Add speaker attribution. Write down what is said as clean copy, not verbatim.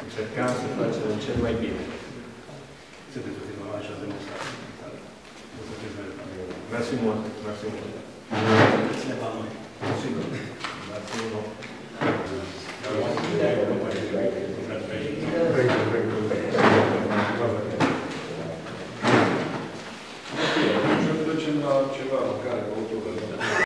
Speaker 1: Încercăm să facem cel mai bine.
Speaker 2: Sunteți o firmă așa de mult.
Speaker 1: Mersi mult. Mersi mult.
Speaker 2: Ține la noi.
Speaker 1: Sigur. Mersi mult.